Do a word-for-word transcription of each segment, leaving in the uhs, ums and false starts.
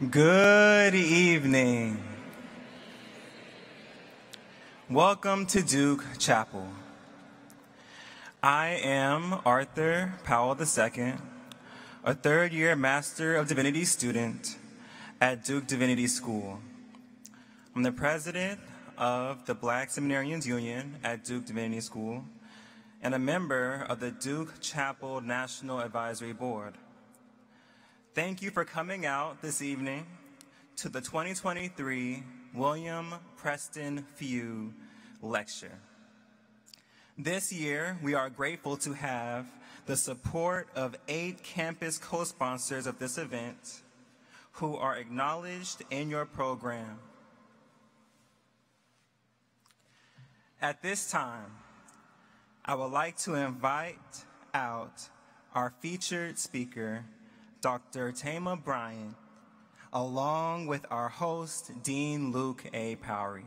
Good evening. Welcome to Duke Chapel. I am Arthur Powell the Second, a third-year Master of Divinity student at Duke Divinity School. I'm the president of the Black Seminarians Union at Duke Divinity School and a member of the Duke Chapel National Advisory Board. Thank you for coming out this evening to the twenty twenty-three William Preston Few Lecture. This year, we are grateful to have the support of eight campus co-sponsors of this event who are acknowledged in your program. At this time, I would like to invite out our featured speaker, Doctor Thema Bryant, along with our host, Dean Luke A. Powery.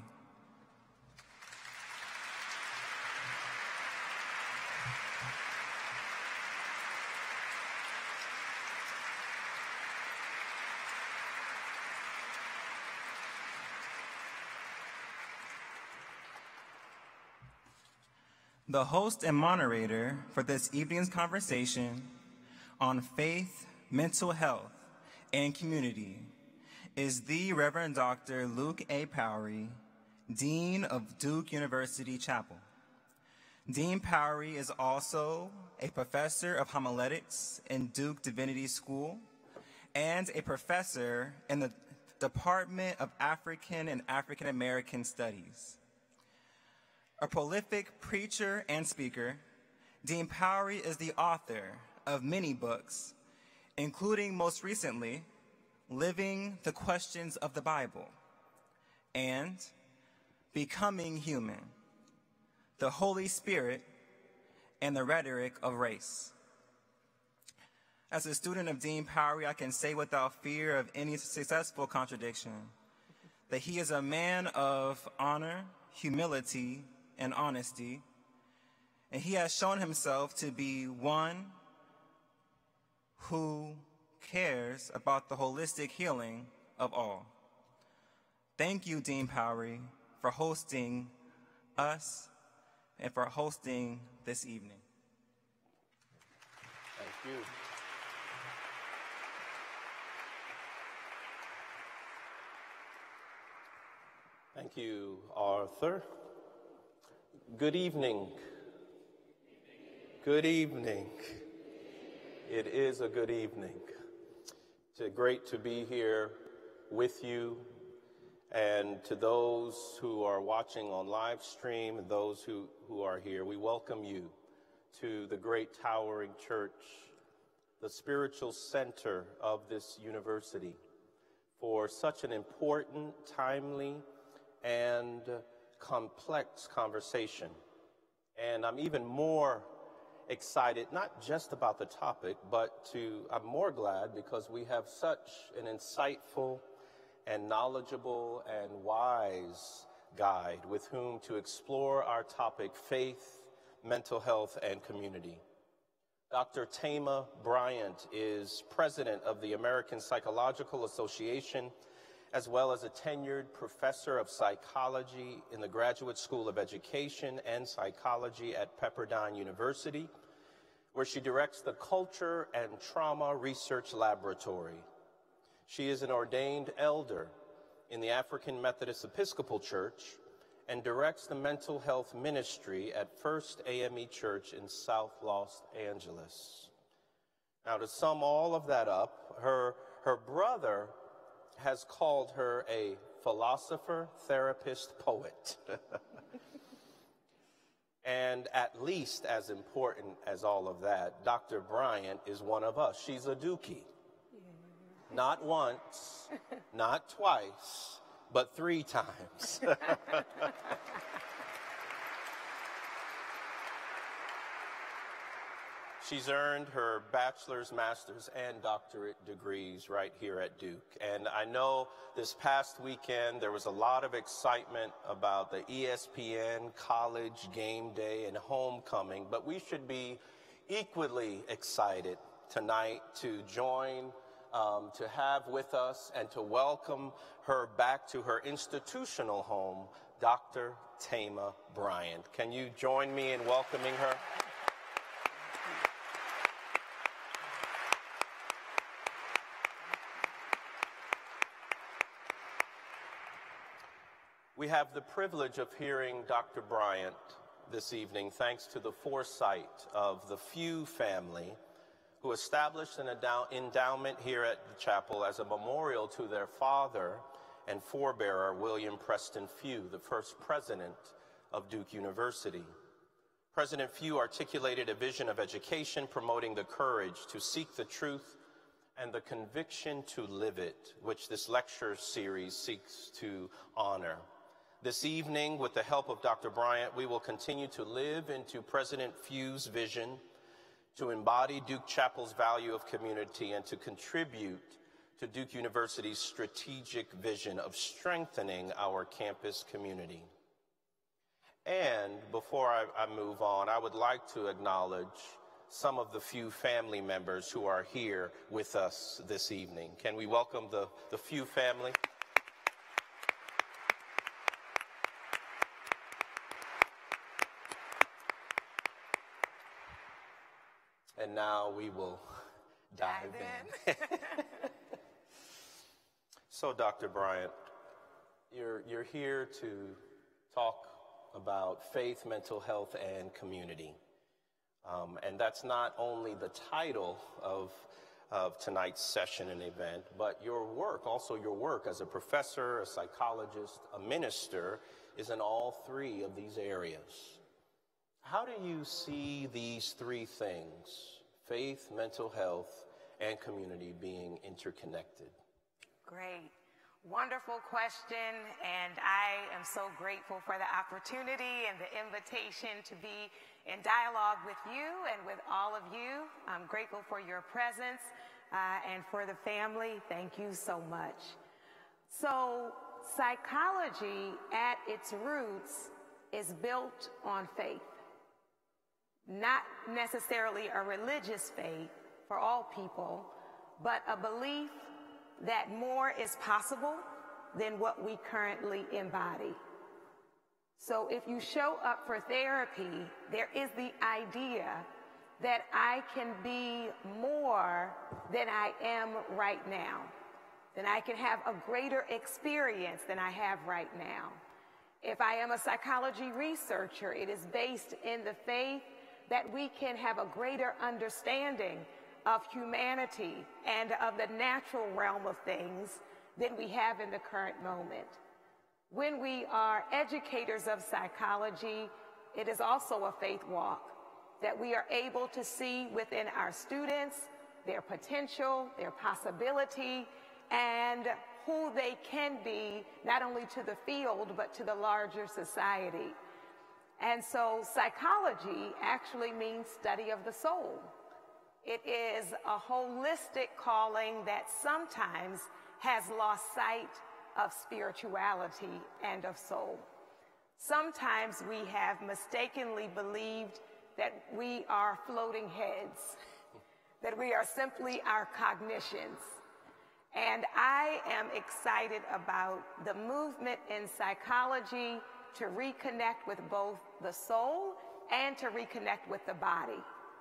The host and moderator for this evening's conversation on faith, mental health, and community is the Reverend Doctor Luke A. Powery, Dean of Duke University Chapel. Dean Powery is also a professor of homiletics in Duke Divinity School and a professor in the Department of African and African American Studies. A prolific preacher and speaker, Dean Powery is the author of many books, including most recently, Living the Questions of the Bible and Becoming Human, the Holy Spirit and the Rhetoric of Race. As a student of Dean Powery, I can say without fear of any successful contradiction that he is a man of honor, humility, and honesty, and he has shown himself to be one who cares about the holistic healing of all. Thank you, Dean Powery, for hosting us and for hosting this evening. Thank you. Thank you, Arthur. Good evening. Good evening. It is a good evening. It's great to be here with you, and to those who are watching on live stream and those who, who are here, we welcome you to the great towering church, the spiritual center of this university, for such an important, timely, and complex conversation. And I'm even more excited, not just about the topic, but to, I'm more glad because we have such an insightful and knowledgeable and wise guide with whom to explore our topic, faith, mental health, and community. Doctor Thema Bryant is president of the American Psychological Association, as well as a tenured professor of psychology in the Graduate School of Education and Psychology at Pepperdine University, where she directs the Culture and Trauma Research Laboratory. She is an ordained elder in the African Methodist Episcopal Church and directs the mental health ministry at First A M E Church in South Los Angeles. Now, to sum all of that up, her, her brother has called her a philosopher, therapist, poet. And at least as important as all of that, Doctor Bryant is one of us. She's a Dookie. Yeah. Not once, not twice, but three times. She's earned her bachelor's, master's, and doctorate degrees right here at Duke. And I know this past weekend there was a lot of excitement about the E S P N College Game Day and homecoming, but we should be equally excited tonight to join um, to have with us and to welcome her back to her institutional home, Doctor Thema Bryant. Can you join me in welcoming her? We have the privilege of hearing Doctor Bryant this evening thanks to the foresight of the Few family, who established an endowment here at the chapel as a memorial to their father and forebearer, William Preston Few, the first president of Duke University. President Few articulated a vision of education promoting the courage to seek the truth and the conviction to live it, which this lecture series seeks to honor. This evening, with the help of Doctor Bryant, we will continue to live into President Few's vision to embody Duke Chapel's value of community and to contribute to Duke University's strategic vision of strengthening our campus community. And before I, I move on, I would like to acknowledge some of the Few family members who are here with us this evening. Can we welcome the, the Few family? And now we will dive in. So, Doctor Bryant, you're, you're here to talk about faith, mental health, and community. Um, and that's not only the title of, of tonight's session and event, but your work, also your work as a professor, a psychologist, a minister, is in all three of these areas. How do you see these three things, faith, mental health, and community, being interconnected? Great. Wonderful question, and I am so grateful for the opportunity and the invitation to be in dialogue with you and with all of you. I'm grateful for your presence uh, and for the family. Thank you so much. So, psychology at its roots is built on faith. Not necessarily a religious faith for all people, but a belief that more is possible than what we currently embody. So if you show up for therapy, there is the idea that I can be more than I am right now, that I can have a greater experience than I have right now. If I am a psychology researcher, it is based in the faith that we can have a greater understanding of humanity and of the natural realm of things than we have in the current moment. When we are educators of psychology, it is also a faith walk, that we are able to see within our students their potential, their possibility, and who they can be, not only to the field, but to the larger society. And so psychology actually means study of the soul. It is a holistic calling that sometimes has lost sight of spirituality and of soul. Sometimes we have mistakenly believed that we are floating heads, that we are simply our cognitions. And I am excited about the movement in psychology to reconnect with both the soul and to reconnect with the body.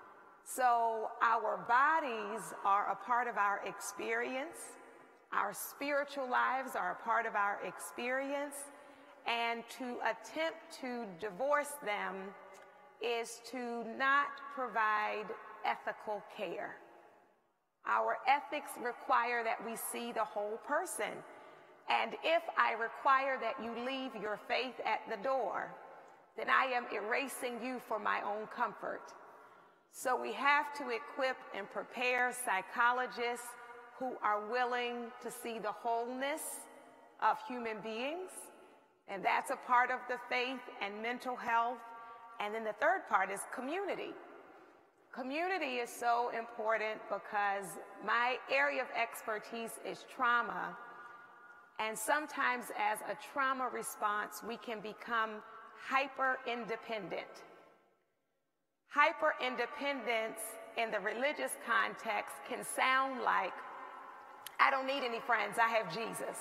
So our bodies are a part of our experience. Our spiritual lives are a part of our experience. And to attempt to divorce them is to not provide ethical care. Our ethics require that we see the whole person. And if I require that you leave your faith at the door, then I am erasing you for my own comfort. So we have to equip and prepare psychologists who are willing to see the wholeness of human beings. And that's a part of the faith and mental health. And then the third part is community. Community is so important because my area of expertise is trauma. And sometimes as a trauma response, we can become hyper-independent. Hyper-independence in the religious context can sound like I don't need any friends. I have Jesus.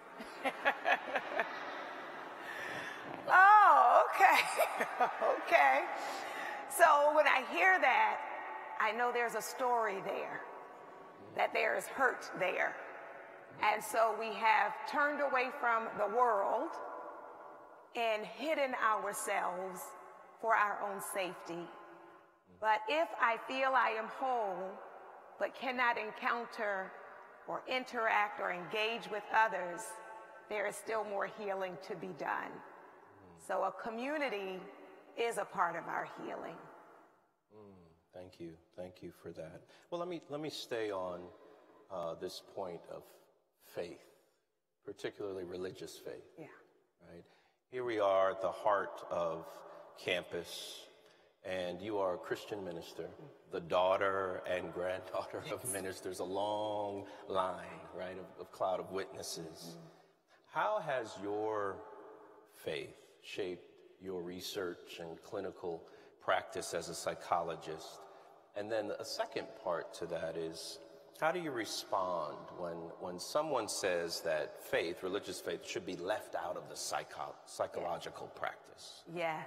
Oh, okay. Okay. So when I hear that, I know there's a story there, that there is hurt there. And so we have turned away from the world and hidden ourselves for our own safety. But if I feel I am whole, but cannot encounter or interact or engage with others, there is still more healing to be done. So a community is a part of our healing. Mm, thank you. Thank you for that. Well, let me, let me stay on uh, this point of faith, particularly religious faith. Yeah. Right? Here we are at the heart of campus, and you are a Christian minister, the daughter and granddaughter yes. of ministers, a long line, right, of, of cloud of witnesses. Mm-hmm. How has your faith shaped your research and clinical practice as a psychologist? And then a second part to that is, how do you respond when, when someone says that faith, religious faith, should be left out of the psycho psychological yes. practice? Yes.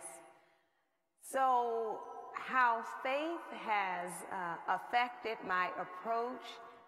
So how faith has uh, affected my approach,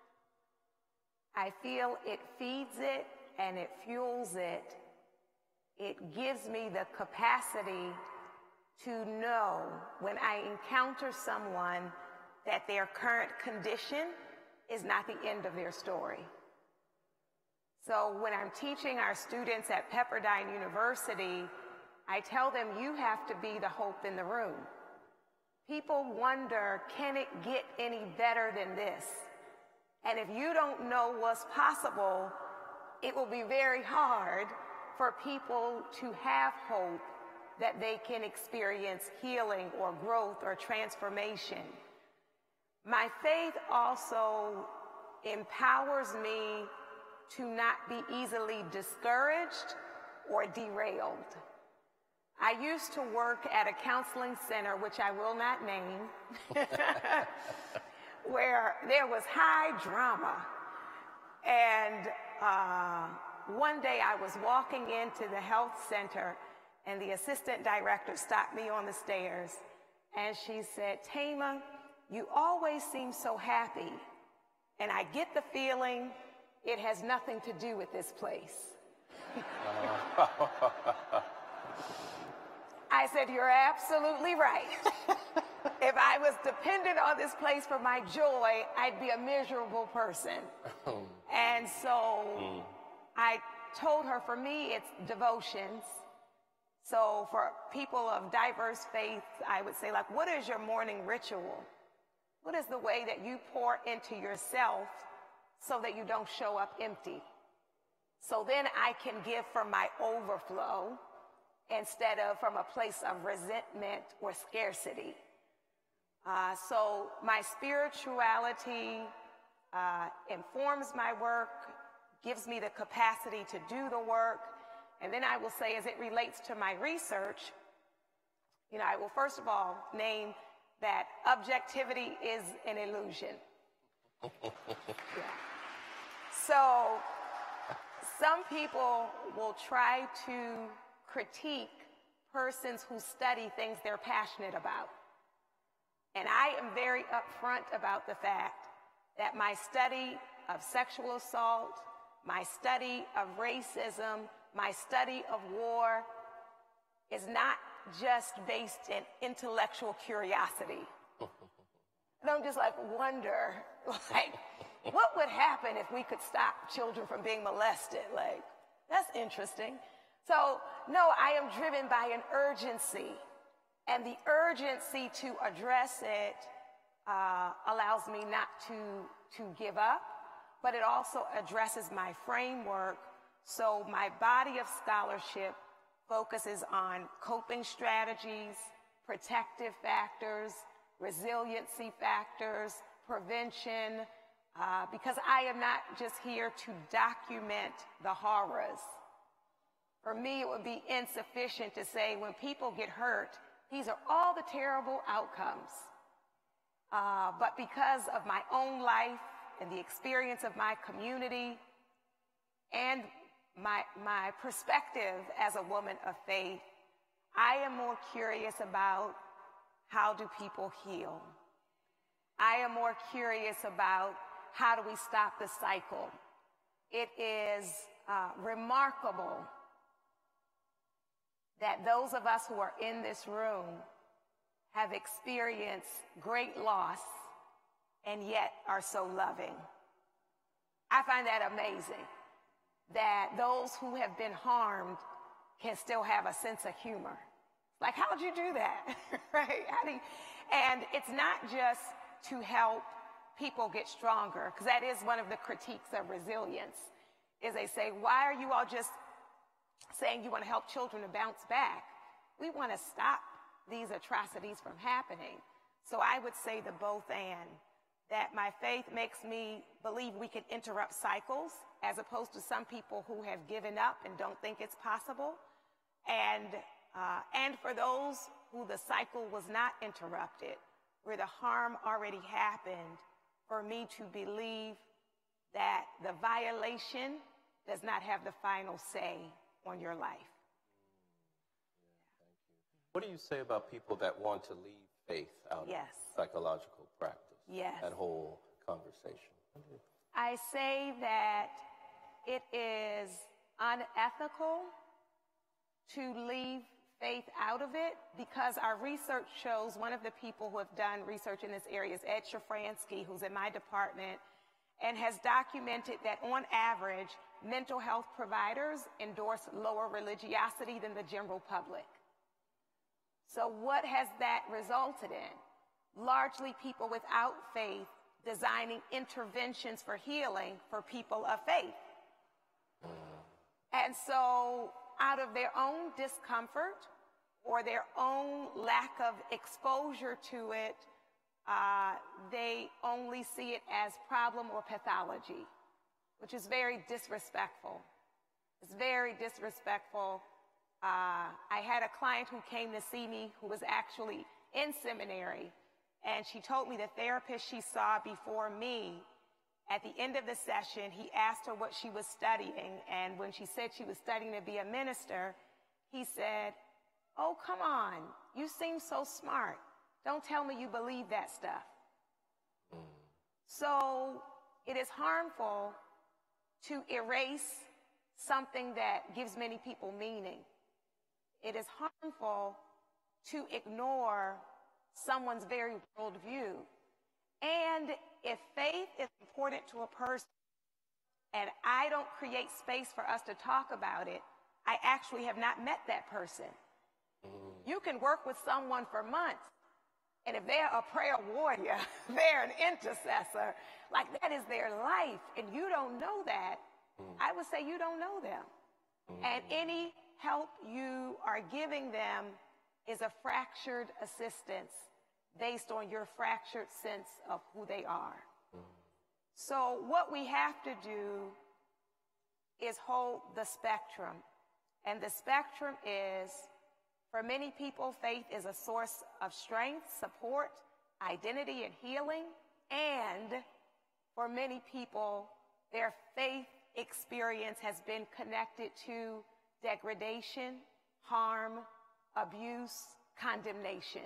I feel it feeds it and it fuels it. It gives me the capacity to know when I encounter someone that their current condition is not the end of their story. So when I'm teaching our students at Pepperdine University, I tell them you have to be the hope in the room. People wonder, can it get any better than this? And if you don't know what's possible, it will be very hard for people to have hope that they can experience healing or growth or transformation. My faith also empowers me to not be easily discouraged or derailed. I used to work at a counseling center, which I will not name, where there was high drama. And uh, one day I was walking into the health center, and the assistant director stopped me on the stairs, and she said, "Thema, you always seem so happy, and I get the feeling it has nothing to do with this place." I said, "You're absolutely right. If I was dependent on this place for my joy, I'd be a miserable person." And so mm. I told her, for me, it's devotions. So for people of diverse faiths, I would say, like, what is your morning ritual? What is the way that you pour into yourself so that you don't show up empty? So then I can give from my overflow instead of from a place of resentment or scarcity. Uh, so my spirituality uh, informs my work, gives me the capacity to do the work. And then I will say, as it relates to my research, you know, I will first of all name that objectivity is an illusion. Yeah. So some people will try to critique persons who study things they're passionate about. And I am very upfront about the fact that my study of sexual assault, my study of racism, my study of war is not just based in intellectual curiosity. I don't just like wonder, like, what would happen if we could stop children from being molested? Like, that's interesting. So, no, I am driven by an urgency, and the urgency to address it uh, allows me not to, to give up, but it also addresses my framework. So my body of scholarship focuses on coping strategies, protective factors, resiliency factors, prevention, uh, because I am not just here to document the horrors. For me, it would be insufficient to say when people get hurt, these are all the terrible outcomes. Uh, but because of my own life and the experience of my community and my, my perspective as a woman of faith, I am more curious about how do people heal. I am more curious about how do we stop the cycle. It is uh, remarkable that those of us who are in this room have experienced great loss and yet are so loving. I find that amazing, that those who have been harmed can still have a sense of humor. Like, how'd you do that, right? How do you, and it's not just to help people get stronger, because that is one of the critiques of resilience, is they say, why are you all just saying you want to help children to bounce back? We want to stop these atrocities from happening. So I would say the both and, that my faith makes me believe we can interrupt cycles, as opposed to some people who have given up and don't think it's possible. And, uh, and for those who the cycle was not interrupted, where the harm already happened, for me to believe that the violation does not have the final say on your life. What do you say about people that want to leave faith out Yes. of psychological practice? Yes. That whole conversation. I say that it is unethical to leave faith out of it, because our research shows, one of the people who have done research in this area is Ed Shafransky, who's in my department, and has documented that on average, mental health providers endorse lower religiosity than the general public. So what has that resulted in? Largely people without faith designing interventions for healing for people of faith. And so out of their own discomfort or their own lack of exposure to it, uh, they only see it as problem or pathology, which is very disrespectful. It's very disrespectful. Uh, I had a client who came to see me who was actually in seminary, and she told me the therapist she saw before me, at the end of the session, he asked her what she was studying, and when she said she was studying to be a minister, he said, "Oh, come on, you seem so smart. Don't tell me you believe that stuff." Mm. So it is harmful to erase something that gives many people meaning. It is harmful to ignore someone's very worldview. And if faith is important to a person and I don't create space for us to talk about it, I actually have not met that person. Mm. You can work with someone for months, and if they're a prayer warrior, they're an intercessor, like that is their life, and you don't know that, mm. I would say you don't know them. Mm. And any help you are giving them is a fractured assistance based on your fractured sense of who they are. Mm. So what we have to do is hold the spectrum. And the spectrum is, for many people, faith is a source of strength, support, identity, and healing. And for many people, their faith experience has been connected to degradation, harm, abuse, condemnation.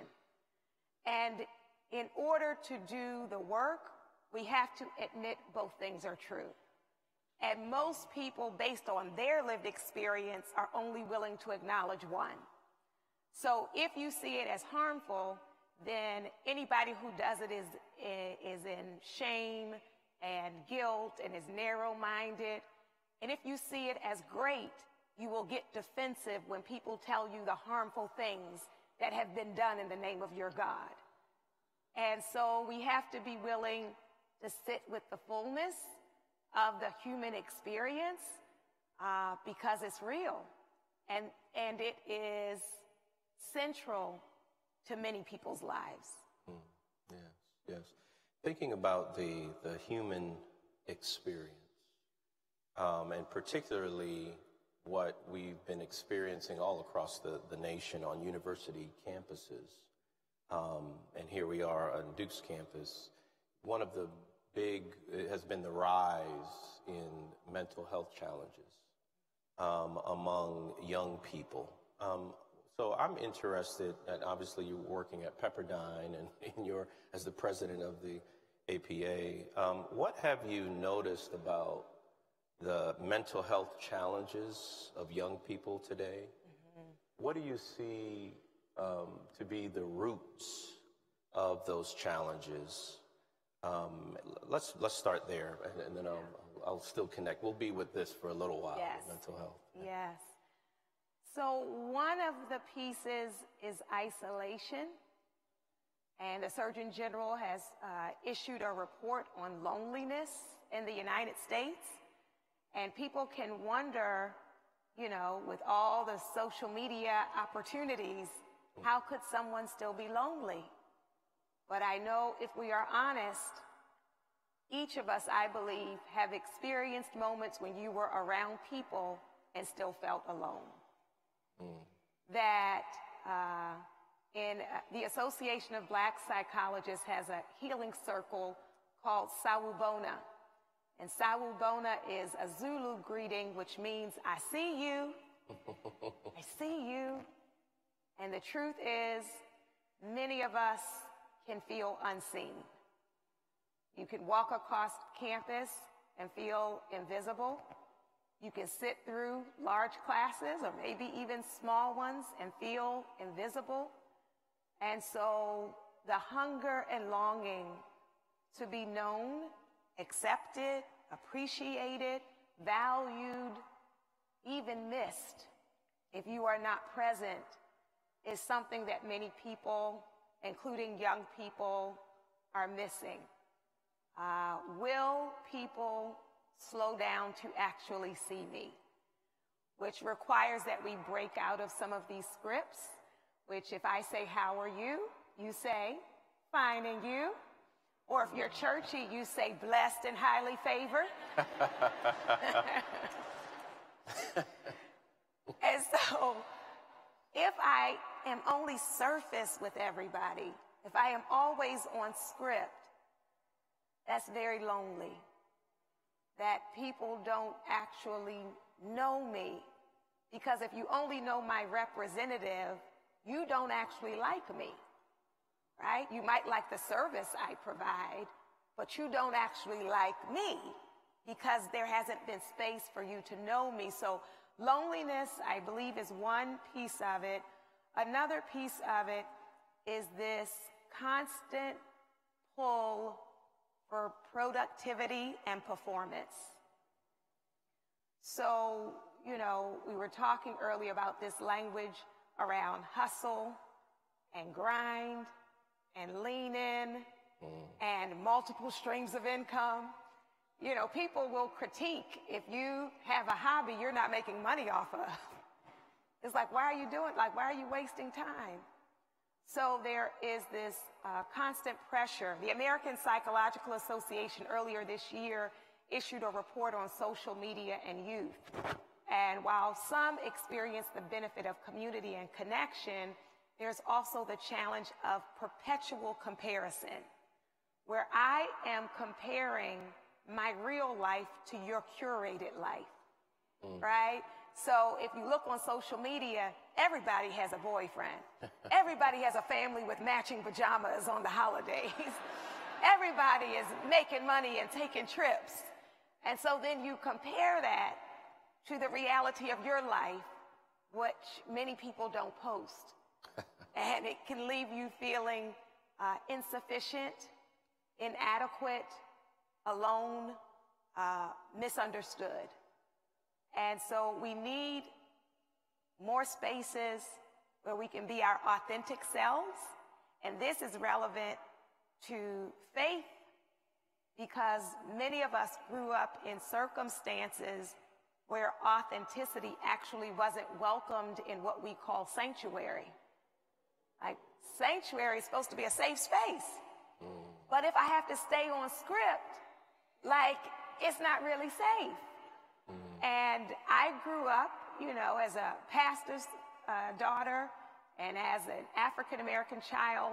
And in order to do the work, we have to admit both things are true. And most people, based on their lived experience, are only willing to acknowledge one. So if you see it as harmful, then anybody who does it is, is in shame and guilt and is narrow-minded. And if you see it as great, you will get defensive when people tell you the harmful things that have been done in the name of your God. And so we have to be willing to sit with the fullness of the human experience uh, because it's real. And, and it is central to many people's lives. Mm, yes, yes. Thinking about the, the human experience, um, and particularly what we've been experiencing all across the, the nation on university campuses, um, and here we are on Duke's campus, one of the big, it has been the rise in mental health challenges um, among young people. Um, so I'm interested, and obviously you're working at Pepperdine and, and you're as the president of the A P A. Um, what have you noticed about the mental health challenges of young people today? Mm-hmm. What do you see um, to be the roots of those challenges? Um, let's let's start there, and, and then I'll, I'll still connect. We'll be with this for a little while, yes. with mental health. Yes. So one of the pieces is isolation, and the Surgeon General has uh, issued a report on loneliness in the United States, and people can wonder, you know, with all the social media opportunities, how could someone still be lonely? But I know if we are honest, each of us, I believe, have experienced moments when you were around people and still felt alone. Mm. That uh, in uh, the Association of Black Psychologists has a healing circle called Sawubona. And Sawubona is a Zulu greeting, which means, I see you, I see you. And the truth is, many of us can feel unseen. You can walk across campus and feel invisible. You can sit through large classes or maybe even small ones and feel invisible. And so the hunger and longing to be known, accepted, appreciated, valued, even missed, if you are not present, is something that many people, including young people, are missing. Uh, will people slow down to actually see me? Which requires that we break out of some of these scripts, which if I say, how are you? You say, fine, and you? Or if you're churchy, you say, blessed and highly favored. And so, if I am only surface with everybody, if I am always on script, that's very lonely. That people don't actually know me. Because if you only know my representative, you don't actually like me, right? You might like the service I provide, but you don't actually like me because there hasn't been space for you to know me. So loneliness, I believe, is one piece of it. Another piece of it is this constant pull for productivity and performance. So, you know, we were talking earlier about this language around hustle and grind and lean in mm. and multiple streams of income. You know, people will critique if you have a hobby you're not making money off of. It's like, why are you doing, like, why are you wasting time? So there is this uh, constant pressure. The American Psychological Association earlier this year issued a report on social media and youth. And while some experience the benefit of community and connection, there's also the challenge of perpetual comparison, where I am comparing my real life to your curated life, mm. right? So if you look on social media, everybody has a boyfriend. Everybody has a family with matching pajamas on the holidays. Everybody is making money and taking trips. And so then you compare that to the reality of your life, which many people don't post. And it can leave you feeling uh, insufficient, inadequate, alone, uh, misunderstood. And so we need more spaces where we can be our authentic selves. And this is relevant to faith because many of us grew up in circumstances where authenticity actually wasn't welcomed in what we call sanctuary. Like, sanctuary is supposed to be a safe space. Mm. But if I have to stay on script, like, it's not really safe. Mm. And I grew up, you know, as a pastor's uh, daughter and as an African-American child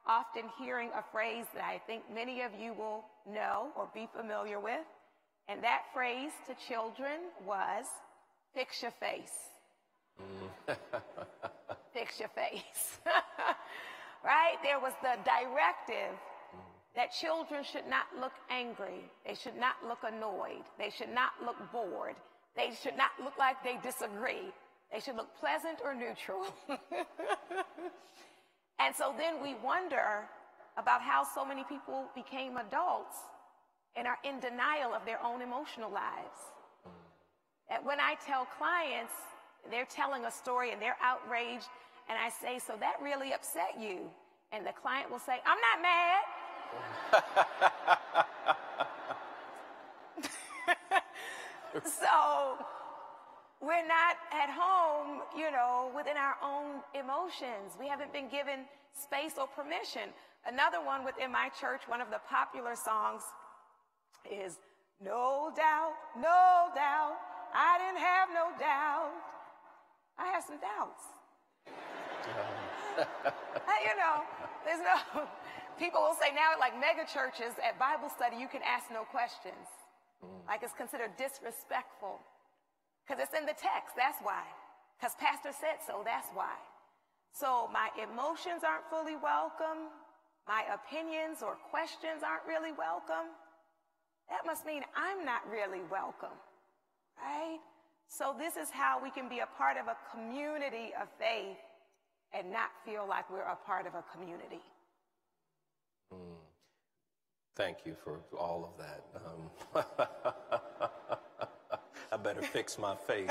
often hearing a phrase that I think many of you will know or be familiar with. And that phrase to children was, fix your face. Mm. Fix your face. Right? There was the directive that children should not look angry. They should not look annoyed. They should not look bored. They should not look like they disagree. They should look pleasant or neutral. And so then we wonder about how so many people became adults and are in denial of their own emotional lives. And when I tell clients, they're telling a story and they're outraged, and I say, so that really upset you? And the client will say, I'm not mad. So we're not at home, you know, within our own emotions. We haven't been given space or permission. Another one within my church, one of the popular songs is, no doubt, no doubt, I didn't have no doubt. I have some doubts. You know, there's no, people will say now at like mega churches, at Bible study, you can ask no questions. Mm. Like it's considered disrespectful. Because it's in the text, that's why. Because pastor said so, that's why. So my emotions aren't fully welcome. My opinions or questions aren't really welcome. That must mean I'm not really welcome, right? So this is how we can be a part of a community of faith and not feel like we're a part of a community. Mm. Thank you for all of that. Um, I better fix my face.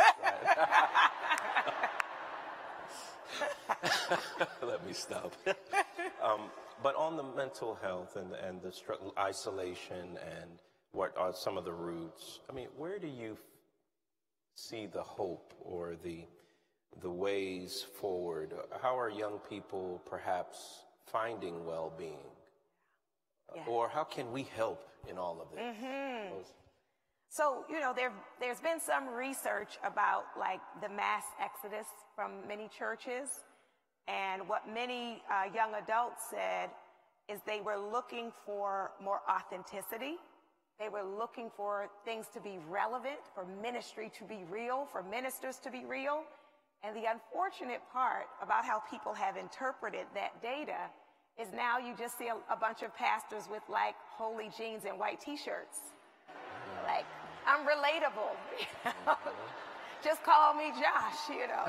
Right? Let me stop. Um, but on the mental health and, and the str- isolation and what are some of the roots, I mean, where do you see the hope or the the ways forward? How are young people perhaps finding well-being? Yeah. Or how can we help in all of this? Mm-hmm. So, you know, there, there's been some research about like the mass exodus from many churches. And what many uh, young adults said is they were looking for more authenticity. They were looking for things to be relevant, for ministry to be real, for ministers to be real. And the unfortunate part about how people have interpreted that data is now you just see a, a bunch of pastors with like holy jeans and white t-shirts. Like, I'm relatable. You know? Just call me Josh, you know.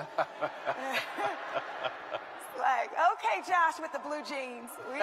It's like, okay, Josh with the blue jeans. We,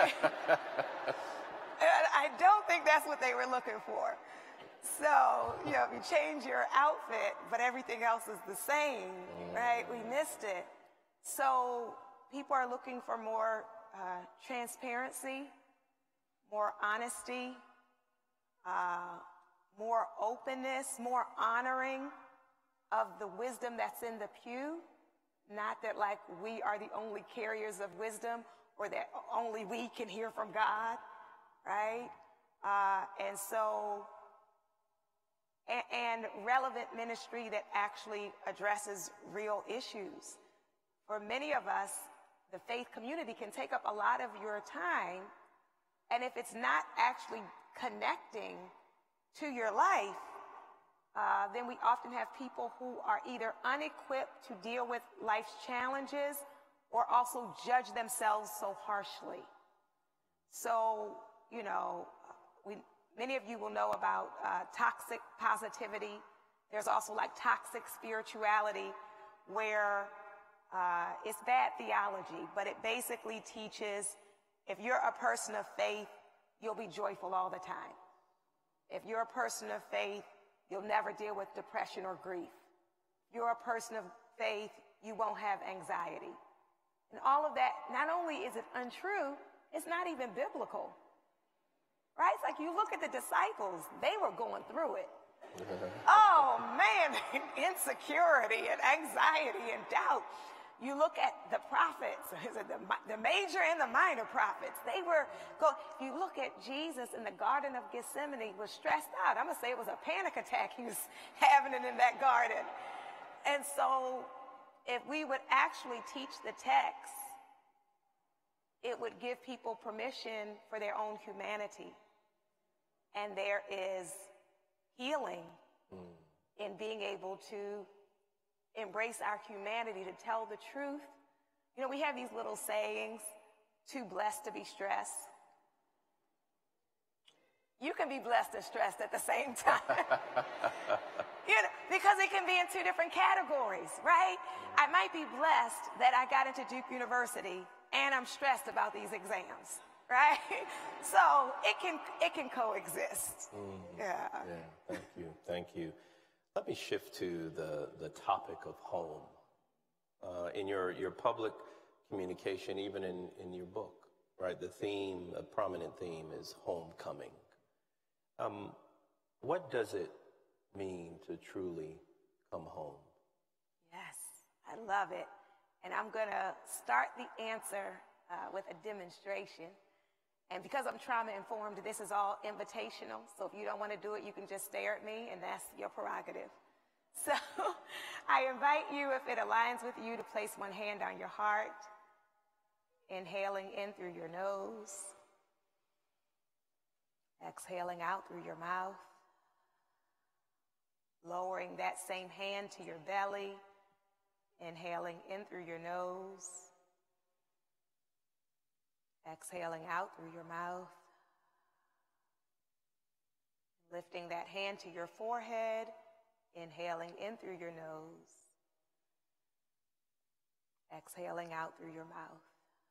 and I don't think that's what they were looking for. So, you know, if you change your outfit, but everything else is the same, right? We missed it. So people are looking for more uh, transparency, more honesty, uh, more openness, more honoring of the wisdom that's in the pew. Not that like we are the only carriers of wisdom or that only we can hear from God, right? Uh, and so, and, and relevant ministry that actually addresses real issues. For many of us, the faith community can take up a lot of your time, and if it's not actually connecting to your life, uh, then we often have people who are either unequipped to deal with life's challenges or also judge themselves so harshly. So, you know, we, many of you will know about uh, toxic positivity. There's also like toxic spirituality, where uh, it's bad theology, but it basically teaches if you're a person of faith, you'll be joyful all the time. If you're a person of faith, you'll never deal with depression or grief. If you're a person of faith, you won't have anxiety. And all of that, not only is it untrue, it's not even biblical. Right? It's like you look at the disciples, they were going through it. Oh man, insecurity and anxiety and doubt. You look at the prophets, the, the major and the minor prophets. They were going, if you look at Jesus in the Garden of Gethsemane, he was stressed out. I'm going to say it was a panic attack he was having it in that garden. And so if we would actually teach the text it would give people permission for their own humanity. And there is healing mm. in being able to embrace our humanity, to tell the truth. You know, we have these little sayings, too blessed to be stressed. You can be blessed and stressed at the same time. You know, because it can be in two different categories, right? I might be blessed that I got into Duke University and I'm stressed about these exams, right? So it can it can coexist. Mm-hmm. Yeah. Yeah. Thank you. Thank you. Let me shift to the the topic of home. Uh, in your your public communication, even in in your book, right? The theme, a prominent theme, is homecoming. Um, what does it mean to truly come home? Yes, I love it. And I'm going to start the answer uh, with a demonstration. And because I'm trauma-informed, this is all invitational. So if you don't want to do it, you can just stare at me, and that's your prerogative. So I invite you, if it aligns with you, to place one hand on your heart, inhaling in through your nose, exhaling out through your mouth, lowering that same hand to your belly, inhaling in through your nose, exhaling out through your mouth, lifting that hand to your forehead, inhaling in through your nose, exhaling out through your mouth.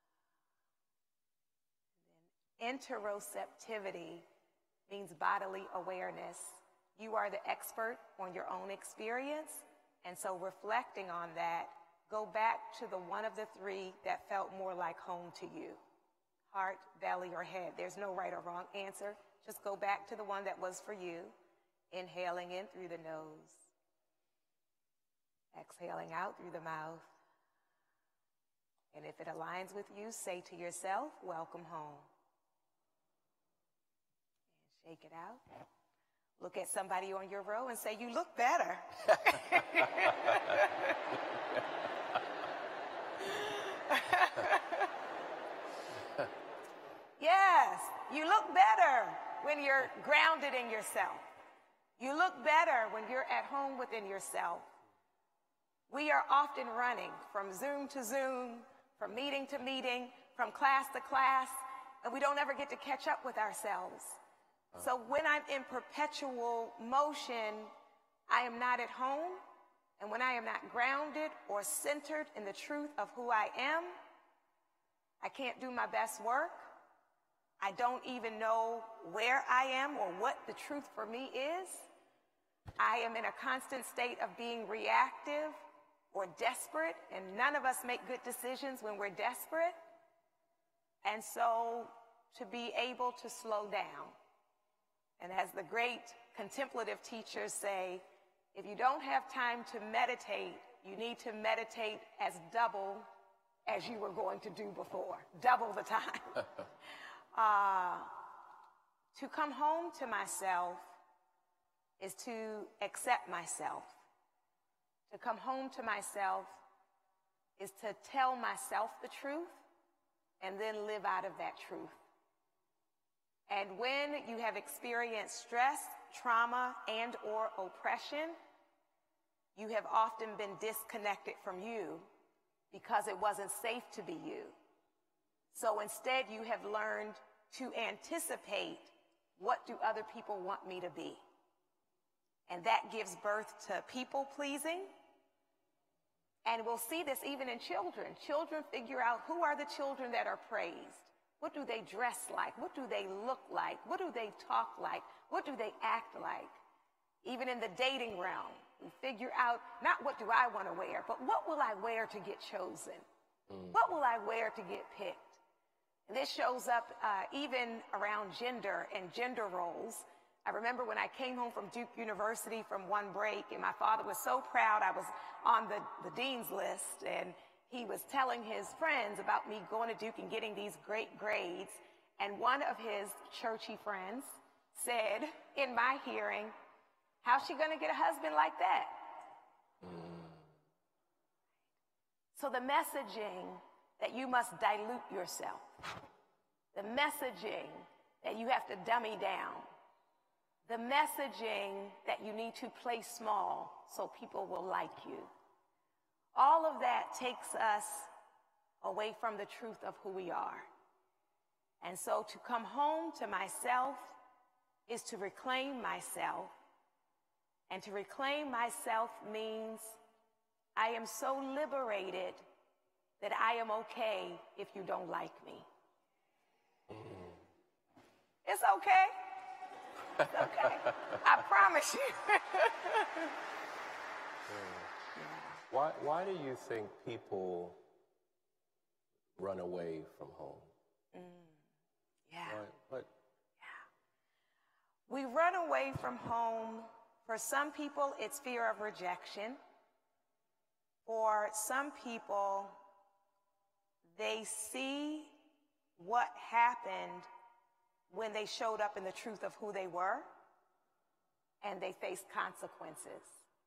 And then interoceptivity means bodily awareness. You are the expert on your own experience, and so reflecting on that, go back to the one of the three that felt more like home to you. Heart, belly, or head. There's no right or wrong answer. Just go back to the one that was for you, inhaling in through the nose, exhaling out through the mouth. And if it aligns with you, say to yourself, welcome home. And shake it out. Look at somebody on your row and say, you look better. Yes, you look better when you're grounded in yourself. You look better when you're at home within yourself. We are often running from Zoom to Zoom, from meeting to meeting, from class to class, and we don't ever get to catch up with ourselves. So when I'm in perpetual motion, I am not at home. And when I am not grounded or centered in the truth of who I am, I can't do my best work. I don't even know where I am or what the truth for me is. I am in a constant state of being reactive or desperate, and none of us make good decisions when we're desperate. And so to be able to slow down, and as the great contemplative teachers say, if you don't have time to meditate, you need to meditate as double as you were going to do before, double the time. uh, to come home to myself is to accept myself. To come home to myself is to tell myself the truth and then live out of that truth. And when you have experienced stress, trauma, and or oppression, you have often been disconnected from you because it wasn't safe to be you. So instead, you have learned to anticipate, what do other people want me to be? And that gives birth to people-pleasing. And we'll see this even in children. Children figure out who are the children that are praised. What do they dress like? What do they look like? What do they talk like? What do they act like? Even in the dating realm, we figure out not what do I want to wear, but what will I wear to get chosen? Mm. What will I wear to get picked? And this shows up uh, even around gender and gender roles. I remember when I came home from Duke University from one break, and my father was so proud I was on the, the dean's list, and he was telling his friends about me going to Duke and getting these great grades. And one of his churchy friends said, in my hearing, how's she going to get a husband like that? Mm. So the messaging that you must dilute yourself, the messaging that you have to dummy down, the messaging that you need to play small so people will like you. All of that takes us away from the truth of who we are. And so to come home to myself is to reclaim myself. And to reclaim myself means I am so liberated that I am okay if you don't like me. It's okay. It's okay. I promise you. Why, why do you think people run away from home? Mm, yeah. Why, what? Yeah. We run away from home. For some people, it's fear of rejection. For some people, they see what happened when they showed up in the truth of who they were, and they face consequences.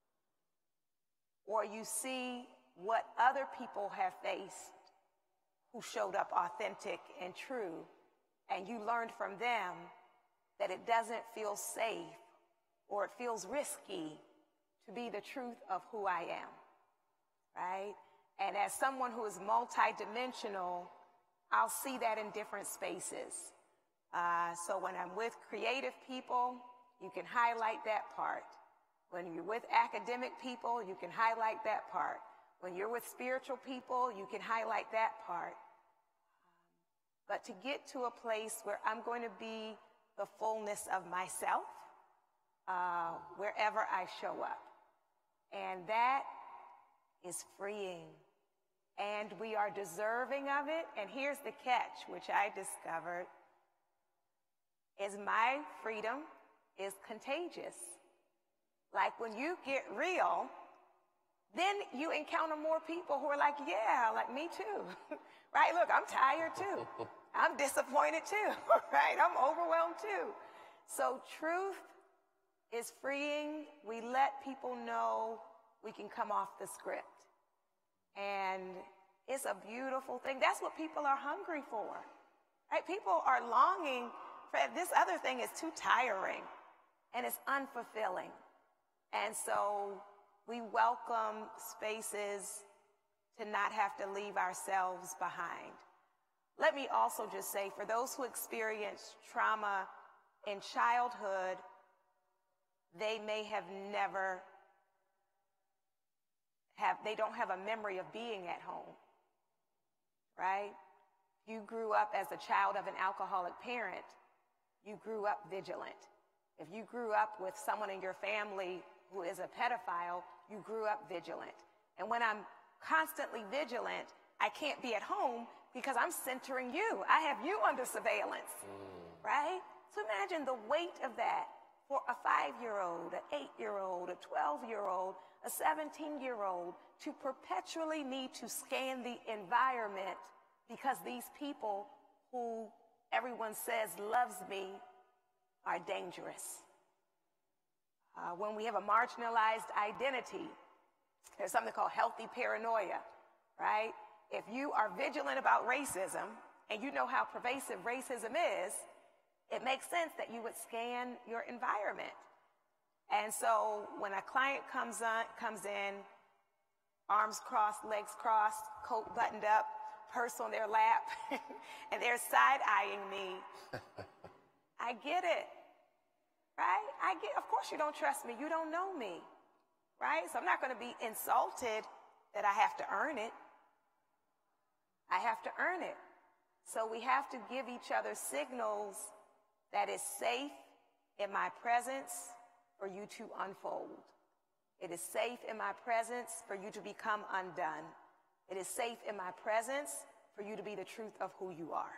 Or you see what other people have faced who showed up authentic and true, and you learned from them that it doesn't feel safe or it feels risky to be the truth of who I am, right? And as someone who is multidimensional, I'll see that in different spaces. Uh, so when I'm with creative people, you can highlight that part. When you're with academic people, you can highlight that part. When you're with spiritual people, you can highlight that part. But to get to a place where I'm going to be the fullness of myself, uh, wherever I show up. And that is freeing. And we are deserving of it. And here's the catch, which I discovered, is my freedom is contagious. Like when you get real, then you encounter more people who are like, yeah, like me too. Right? Look, I'm tired too. I'm disappointed too. Right? I'm overwhelmed too. So truth is freeing. We let people know we can come off the script. And it's a beautiful thing. That's what people are hungry for. Right? People are longing for this other thing is too tiring and it's unfulfilling. And so we welcome spaces to not have to leave ourselves behind. Let me also just say, for those who experience trauma in childhood, they may have never have, they don't have a memory of being at home, right? You grew up as a child of an alcoholic parent, you grew up vigilant. If you grew up with someone in your family who is a pedophile, you grew up vigilant. And when I'm constantly vigilant, I can't be at home because I'm centering you. I have you under surveillance, mm. right? So imagine the weight of that for a five-year-old, an eight-year-old, a twelve-year-old, a seventeen-year-old to perpetually need to scan the environment because these people who everyone says loves me are dangerous. Uh, when we have a marginalized identity, there's something called healthy paranoia, right? If you are vigilant about racism and you know how pervasive racism is, it makes sense that you would scan your environment. And so when a client comes on, comes in, arms crossed, legs crossed, coat buttoned up, purse on their lap, and they're side-eyeing me, I get it, right? I get, of course you don't trust me, you don't know me, right? So I'm not going to be insulted that I have to earn it. I have to earn it. So we have to give each other signals that it's safe in my presence for you to unfold. It is safe in my presence for you to become undone. It is safe in my presence for you to be the truth of who you are.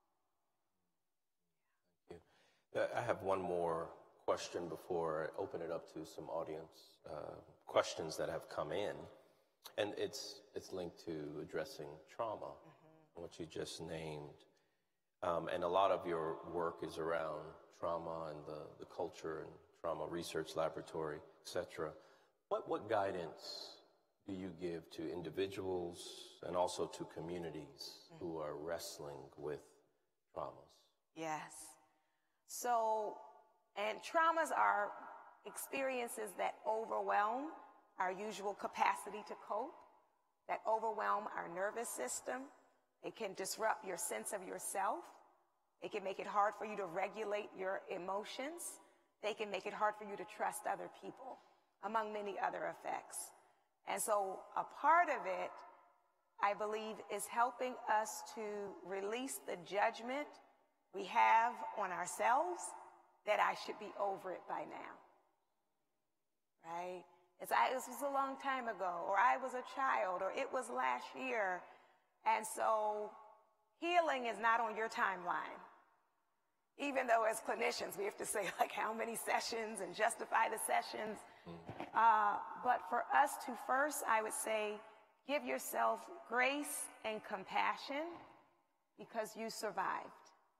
Thank you. I have one more question before I open it up to some audience uh, questions that have come in. And it's, it's linked to addressing trauma, mm-hmm. what you just named. Um, and a lot of your work is around trauma and the, the culture and trauma research laboratory, et cetera. What, what guidance do you give to individuals and also to communities mm-hmm. who are wrestling with traumas? Yes. So, and traumas are experiences that overwhelm our usual capacity to cope, that overwhelm our nervous system. It can disrupt your sense of yourself. It can make it hard for you to regulate your emotions. They can make it hard for you to trust other people, among many other effects. And so a part of it, I believe, is helping us to release the judgment we have on ourselves that I should be over it by now, right? It's, I, this was a long time ago, or I was a child, or it was last year. And so healing is not on your timeline. Even though as clinicians, we have to say like how many sessions and justify the sessions. Uh, but for us to first, I would say, give yourself grace and compassion because you survived.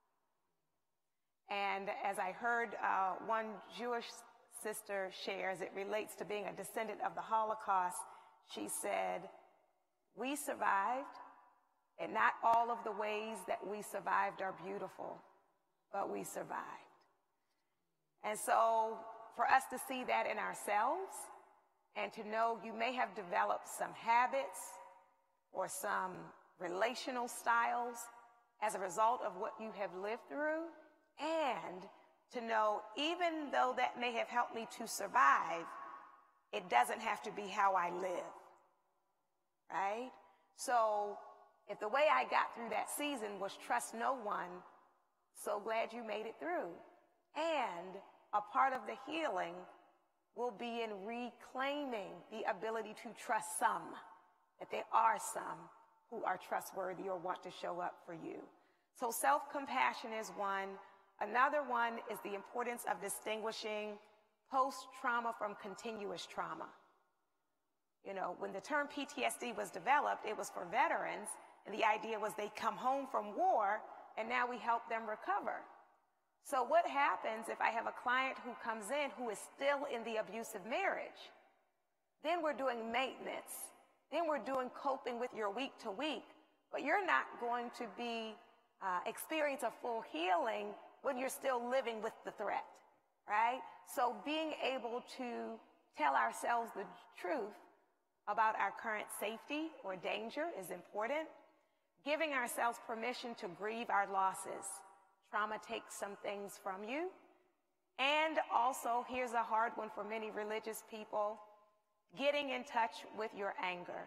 And as I heard uh, one Jewish sister share, as it relates to being a descendant of the Holocaust, she said, we survived, and not all of the ways that we survived are beautiful, but we survived. And so for us to see that in ourselves and to know you may have developed some habits or some relational styles as a result of what you have lived through, and to know even though that may have helped me to survive, it doesn't have to be how I live, right? So if the way I got through that season was trust no one, so glad you made it through. And a part of the healing will be in reclaiming the ability to trust some, that there are some who are trustworthy or want to show up for you. So self-compassion is one. Another one is the importance of distinguishing post-trauma from continuous trauma. You know, when the term P T S D was developed, it was for veterans, and the idea was they come home from war, and now we help them recover. So what happens if I have a client who comes in who is still in the abusive marriage? Then we're doing maintenance. Then we're doing coping with your week to week, but you're not going to be uh, experience a full healing when you're still living with the threat, right? So being able to tell ourselves the truth about our current safety or danger is important. Giving ourselves permission to grieve our losses. Trauma takes some things from you. And also, here's a hard one for many religious people, getting in touch with your anger.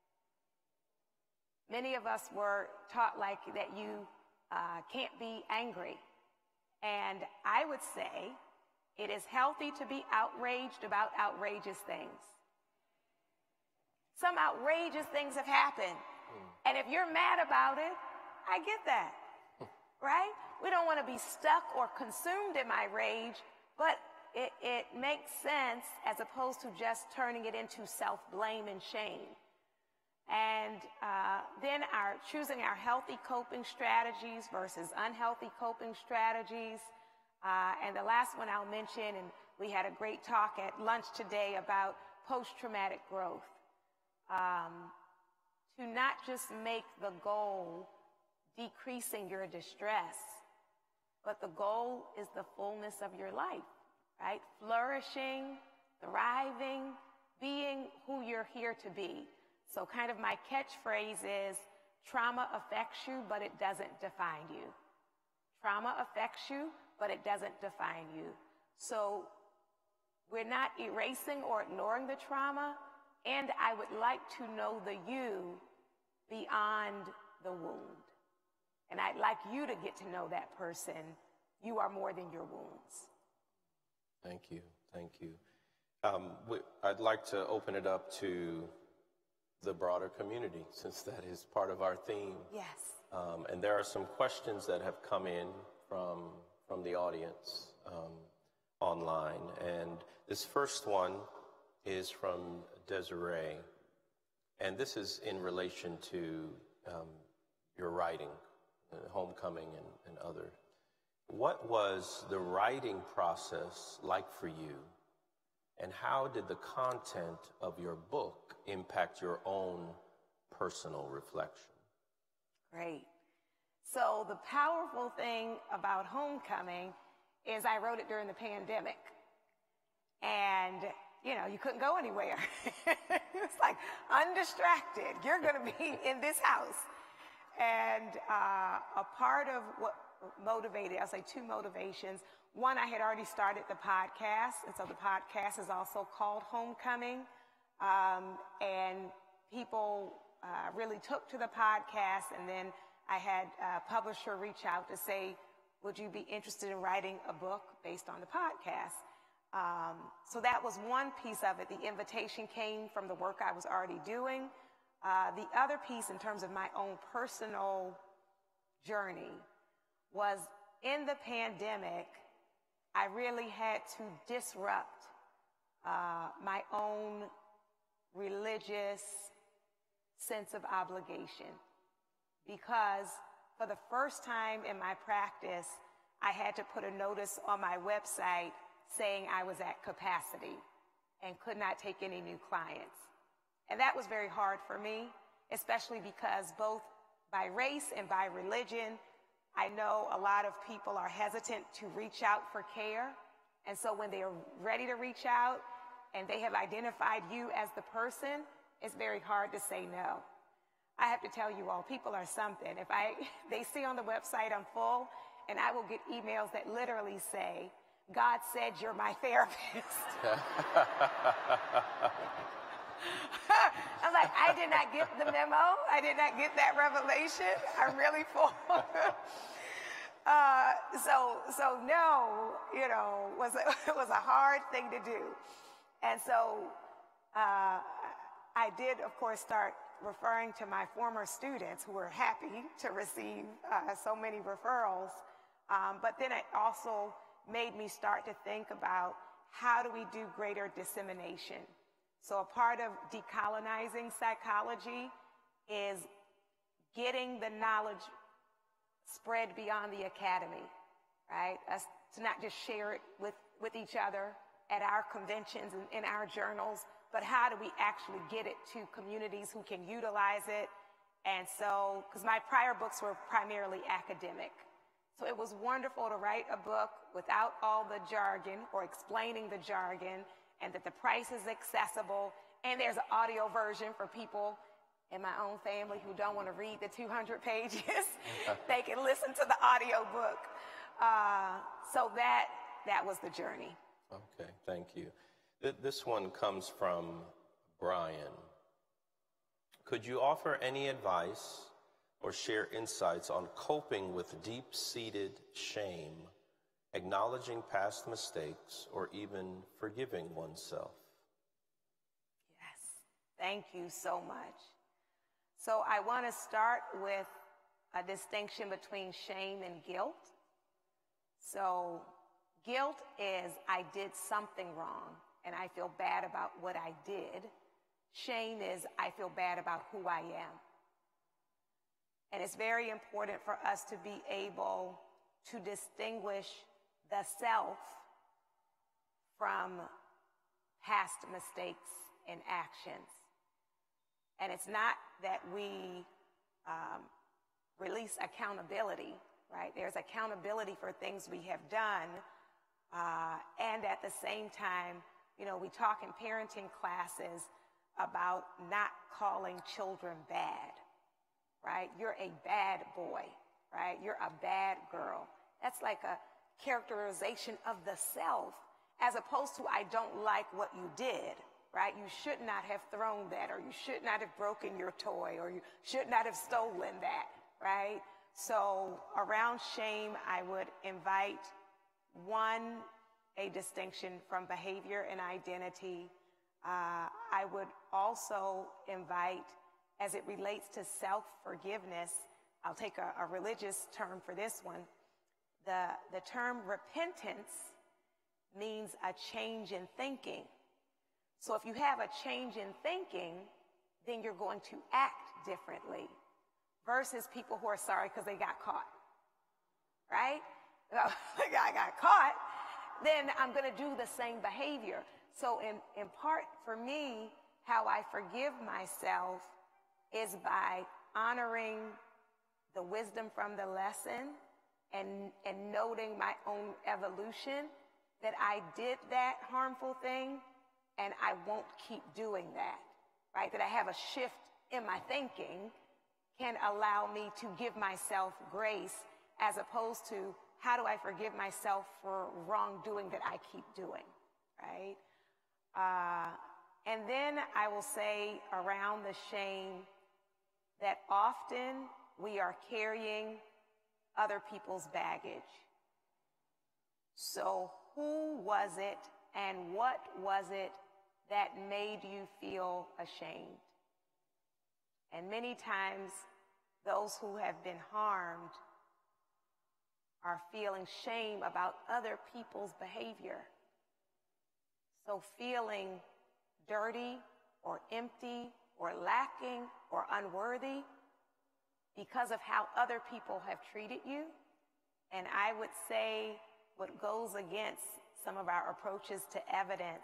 Many of us were taught like that you uh, can't be angry. And I would say it is healthy to be outraged about outrageous things. Some outrageous things have happened. And if you're mad about it, I get that, right? We don't want to be stuck or consumed in my rage, but it, it makes sense as opposed to just turning it into self-blame and shame. And uh, then our choosing our healthy coping strategies versus unhealthy coping strategies. Uh, and the last one I'll mention, and we had a great talk at lunch today about post-traumatic growth. Um, to not just make the goal decreasing your distress, but the goal is the fullness of your life, right? Flourishing, thriving, being who you're here to be. So kind of my catchphrase is, trauma affects you, but it doesn't define you. Trauma affects you, but it doesn't define you. So we're not erasing or ignoring the trauma, and I would like to know the you beyond the wound. And I'd like you to get to know that person. You are more than your wounds. Thank you. Thank you. Um, we, I'd like to open it up to the broader community, since that is part of our theme. Yes. Um, and there are some questions that have come in from, from the audience um, online. And this first one is from Desiree. And this is in relation to um, your writing, uh, Homecoming and, and other. What was the writing process like for you? And how did the content of your book impact your own personal reflection. Great. So the powerful thing about homecoming is I wrote it during the pandemic. And, you know, you couldn't go anywhere. It's like, undistracted. You're going to be in this house. And uh, a part of what motivated, I'll say two motivations. One, I had already started the podcast. And so the podcast is also called Homecoming. Um, and people uh, really took to the podcast. And then I had a publisher reach out to say, would you be interested in writing a book based on the podcast? Um, so that was one piece of it. The invitation came from the work I was already doing. Uh, the other piece in terms of my own personal journey was in the pandemic, I really had to disrupt uh, my own religious sense of obligation, because for the first time in my practice, I had to put a notice on my website saying I was at capacity and could not take any new clients. And that was very hard for me, especially because both by race and by religion, I know a lot of people are hesitant to reach out for care. And so when they are ready to reach out and they have identified you as the person, it's very hard to say no. I have to tell you all, people are something. If I, they see on the website I'm full, and I will get emails that literally say, God said you're my therapist. I'm like, I did not get the memo. I did not get that revelation. I'm really full. uh, so, so no, you know, was a, it was a hard thing to do. And so uh, I did, of course, start referring to my former students who were happy to receive uh, so many referrals. Um, but then it also made me start to think about how do we do greater dissemination. So a part of decolonizing psychology is getting the knowledge spread beyond the academy, right? Us to not just share it with, with each other at our conventions and in our journals, but how do we actually get it to communities who can utilize it? And so, because my prior books were primarily academic. So it was wonderful to write a book without all the jargon or explaining the jargon, and that the price is accessible, and there's an audio version for people in my own family who don't want to read the two hundred pages. They can listen to the audio book. Uh, so that, that was the journey. Okay, thank you. This one comes from Brian. Could you offer any advice or share insights on coping with deep-seated shame, acknowledging past mistakes, or even forgiving oneself? Yes, thank you so much. So I want to start with a distinction between shame and guilt. So guilt is I did something wrong and I feel bad about what I did. Shame is I feel bad about who I am. And it's very important for us to be able to distinguish the self from past mistakes and actions. And it's not that we um, release accountability, right? There's accountability for things we have done. Uh, and at the same time, you know, we talk in parenting classes about not calling children bad, right? You're a bad boy, right? You're a bad girl. That's like a characterization of the self, as opposed to I don't like what you did, right? You should not have thrown that, or you should not have broken your toy, or you should not have stolen that, right? So around shame, I would invite, one, a distinction from behavior and identity. Uh, I would also invite, as it relates to self-forgiveness, I'll take a, a religious term for this one. The, the term repentance means a change in thinking. So if you have a change in thinking, then you're going to act differently versus people who are sorry because they got caught, right? I got caught, then I'm going to do the same behavior. So in, in part, for me, how I forgive myself is by honoring the wisdom from the lesson and, and noting my own evolution, that I did that harmful thing and I won't keep doing that, right? That I have a shift in my thinking can allow me to give myself grace, as opposed to how do I forgive myself for wrongdoing that I keep doing, right? Uh, and then I will say around the shame that often we are carrying other people's baggage. So who was it and what was it that made you feel ashamed? And many times those who have been harmed are feeling shame about other people's behavior. So feeling dirty or empty or lacking or unworthy because of how other people have treated you. And I would say what goes against some of our approaches to evidence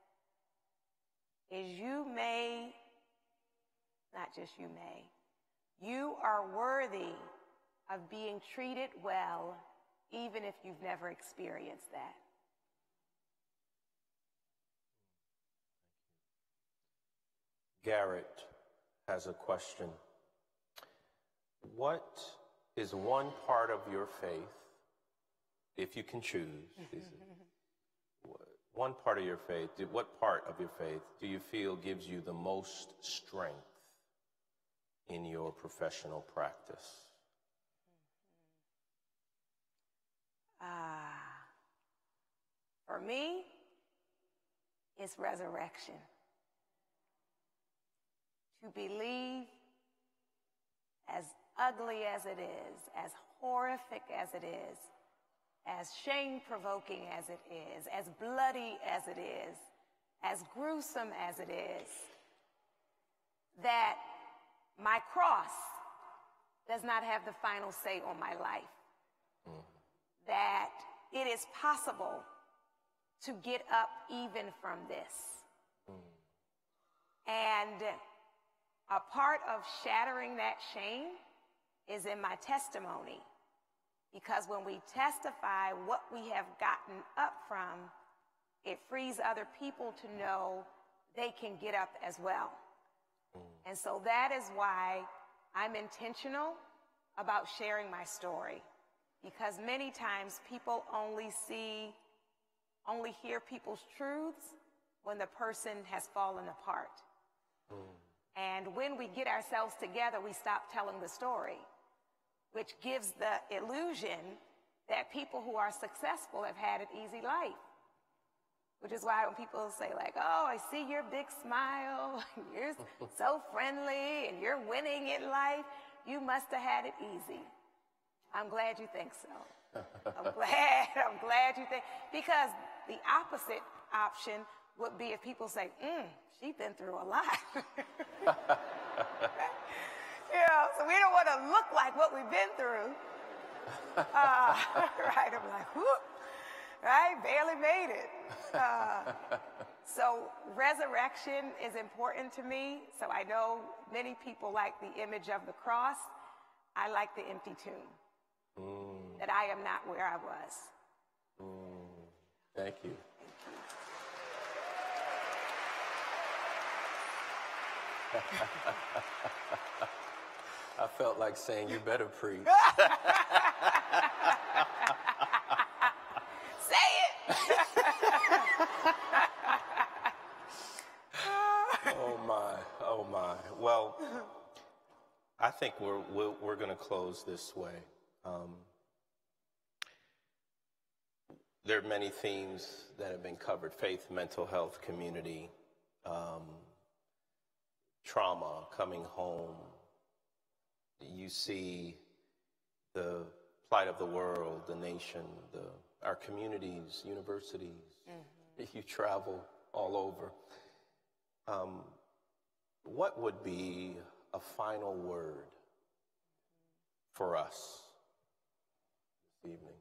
is you may, not just you may, you are worthy of being treated well, even if you've never experienced that. Garrett has a question. What is one part of your faith, if you can choose, one part of your faith, what part of your faith do you feel gives you the most strength in your professional practice? Uh, for me, it's resurrection. To believe, as ugly as it is, as horrific as it is, as shame-provoking as it is, as bloody as it is, as gruesome as it is, that my cross does not have the final say on my life. Mm. That it is possible to get up even from this. Mm. And a part of shattering that shame is in my testimony. Because when we testify what we have gotten up from, it frees other people to know they can get up as well. Mm. And so that is why I'm intentional about sharing my story. Because many times people only see, only hear people's truths when the person has fallen apart. Mm. And when we get ourselves together, we stop telling the story, which gives the illusion that people who are successful have had an easy life. Which is why when people say like, oh, I see your big smile, you're so friendly, and you're winning in life, you must have had it easy. I'm glad you think so. I'm glad, I'm glad you think, because the opposite option would be if people say, mm, she's been through a lot. You know, so we don't want to look like what we've been through. Uh, right, I'm like, whoop, right, barely made it. Uh, so resurrection is important to me. So I know many people like the image of the cross. I like the empty tomb. Mm. That I am not where I was. Mm. Thank you. Thank you. I felt like saying, you better preach. Say it. Oh my, oh my. Well, I think we're we're, we're going to close this way. Um, there are many themes that have been covered: faith, mental health, community, um, trauma, coming home. You see the plight of the world, the nation, the, our communities, universities. Mm-hmm. You travel all over. Um, what would be a final word for us this evening?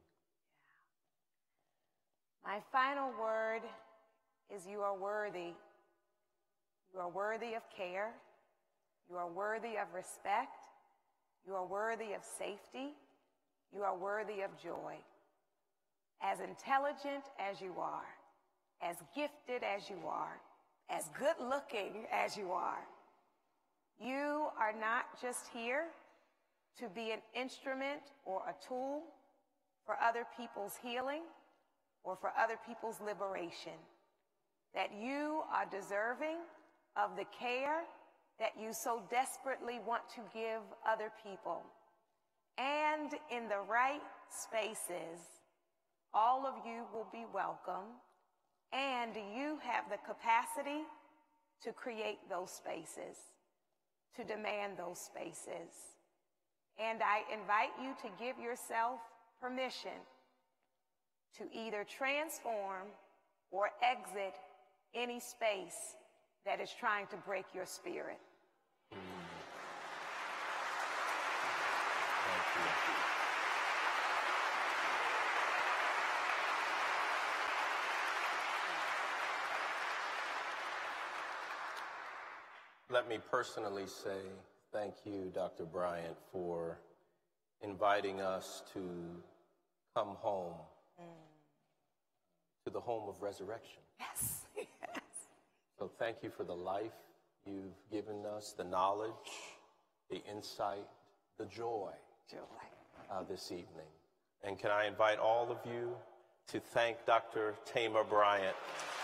My final word is you are worthy, You are worthy of care. You are worthy of respect. You are worthy of safety. You are worthy of joy. As intelligent as you are, as gifted as you are, as good-looking as you are, you are not just here to be an instrument or a tool for other people's healing or for other people's liberation. That you are deserving of the care that you so desperately want to give other people. And in the right spaces, all of you will be welcome, and you have the capacity to create those spaces, to demand those spaces. And I invite you to give yourself permission to either transform or exit any space that is trying to break your spirit. Mm. Thank you. Let me personally say thank you, Doctor Bryant, for inviting us to come home, mm. to the home of resurrection. Yes, yes. So thank you for the life you've given us, the knowledge, the insight, the joy, joy. Uh, this evening. And can I invite all of you to thank Doctor Thema Bryant.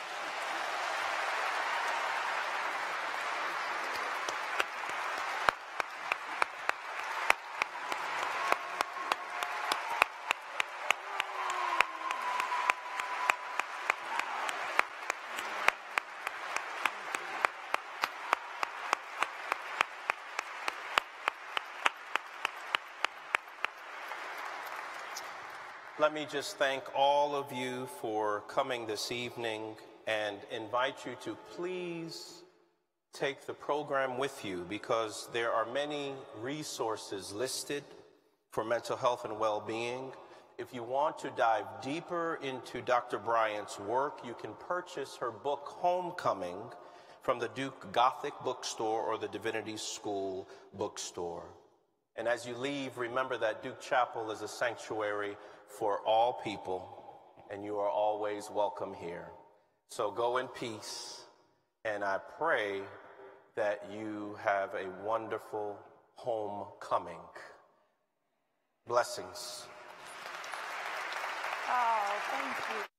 Let me just thank all of you for coming this evening and invite you to please take the program with you, because there are many resources listed for mental health and well-being. If you want to dive deeper into Doctor Bryant's work, you can purchase her book, Homecoming, from the Duke Gothic Bookstore or the Divinity School Bookstore. And as you leave, remember that Duke Chapel is a sanctuary for all people, and you are always welcome here. So go in peace, and I pray that you have a wonderful homecoming. Blessings. Oh, thank you.